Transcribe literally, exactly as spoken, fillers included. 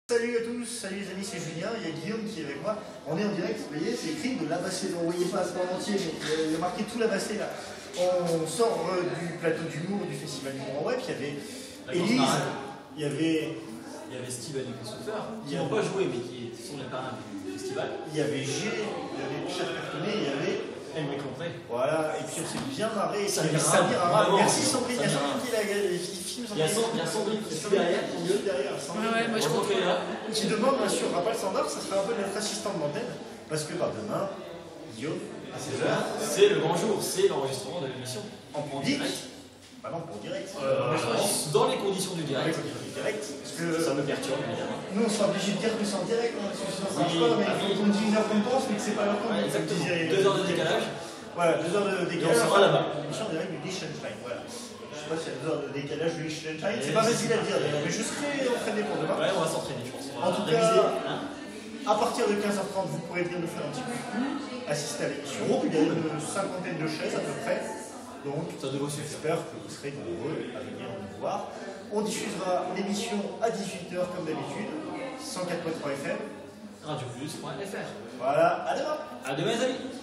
Salut à tous, salut les amis, c'est Julien, il y a Guillaume qui est avec moi. On est en direct, vous voyez, c'est écrit de l'Abassé, vous ne voyez pas ce moment entier, mais il y a marqué tout l'Abassé là. On sort euh, du plateau d'humour du festival d'humour en web, il y avait Élise, il y avait... Il y avait Steve et Christopher, qui n'ont pas joué mais qui sont les parrains du festival. Il y avait G, il y avait Chef Cartonné, il y avait... Elle m'a compris. Voilà, et puis on s'est bien marré. Samir Arabe. Merci Sandrine, il y a Sandrine qui l'a gagné. Il y a Sandrine qui est derrière. derrière. Ouais, ouais, moi je comprends. Qui demande bien sûr, Raphaël Sandard, ça sera un peu notre assistant de l'antenne, parce que par demain, Guillaume, à seize heures, c'est le grand jour, c'est l'enregistrement de l'émission. En public. Bah non, pour direct. Euh, dans les conditions du direct. Dans les conditions du direct. Parce que ça me perturbe évidemment. Nous on sera obligé de dire que c'est en direct, hein, parce que sinon ça marche pas, mais il faut qu'on dise une heure qu'on pense, mais que c'est pas l'heure qu'on pense. Exactement. Deux heures de décalage. Voilà, deux heures de décalage. Et on sera là-bas. L'émission en direct du Liechtenstein, voilà. Je sais pas s'il y a deux heures de décalage du Liechtenstein, c'est pas facile à dire d'ailleurs, mais je serai entraîné pour demain. Ouais, on va s'entraîner, je pense. En tout cas, à partir de quinze heures trente, vous pourrez venir nous faire un petit peu assister à l'émission. Il y a une cinquantaine de chaises à peu près. Donc, ça devrait suffire. J'espère que vous serez nombreux à venir nous voir. On diffusera l'émission à dix-huit heures comme d'habitude, cent quatre point trois F M. radio plus point F R. Voilà, à demain. À demain les amis.